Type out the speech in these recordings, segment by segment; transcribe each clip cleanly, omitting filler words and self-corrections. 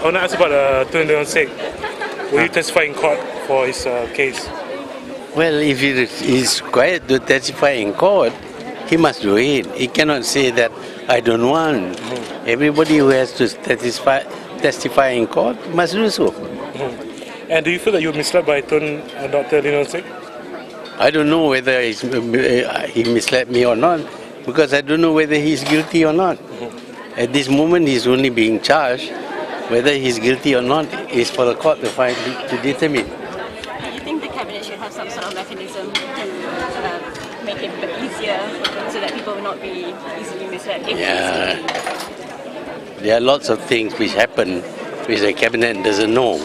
I want to ask about Dr Liong Sik. Will you testify in court for his case? Well, if he is required to testify in court, he must do it. He cannot say that I don't want. Everybody who has to testify in court must do so. And do you feel that you were misled by Dr Ling Liong Sik? I don't know whether he misled me or not, because I don't know whether he's guilty or not. At this moment, he's only being charged. Whether he's guilty or not is for the court to determine. Do you think the cabinet should have some sort of mechanism to make it easier so that people will not be easily misled? Yeah, there are lots of things which happen which the cabinet doesn't know.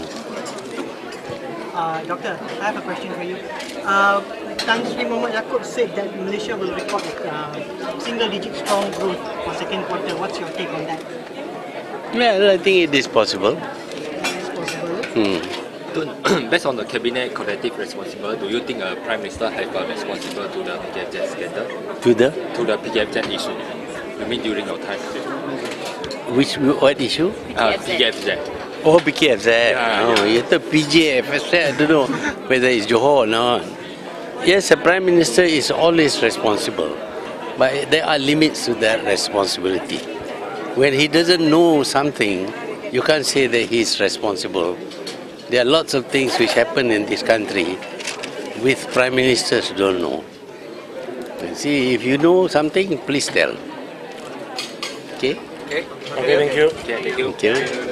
Doctor, I have a question for you. Tan Sri Mohamad Yaakob said that Malaysia will record single-digit strong growth for second quarter. What's your take on that? Well, I think it is possible. It is possible. Based on the cabinet collective responsible, do you think a prime minister has got responsible to the PKFZ scandal? To the PKFZ issue? You mean during your time? what issue? PKFZ. Oh, PKFZ. Oh, you thought PJFZ. I don't know whether it's Johor or not. Yes, a prime minister is always responsible, but there are limits to that responsibility. When he doesn't know something, you can't say that he's responsible. There are lots of things which happen in this country with prime ministers who don't know. And see, if you know something, please tell. Okay? Okay, thank you. Okay, thank you. Thank you.